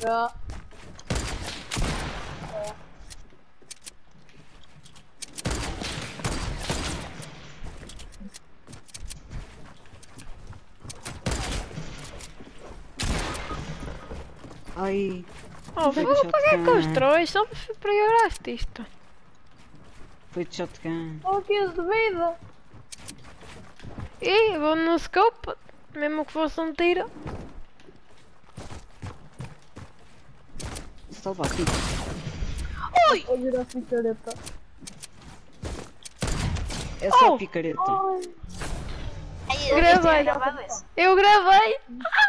Já. Ai. Oh, Foi vou de pagar shotgun. constrói só para ignorar-te isto. Foi de shotgun. Olha 15 de vida. E vou no scope, mesmo que fosse um tiro. Salva aqui. Vou virar a picareta. É só Oh! picareta. Ai. Ai, eu já tinha Gravei. gravado isso. Eu gravei.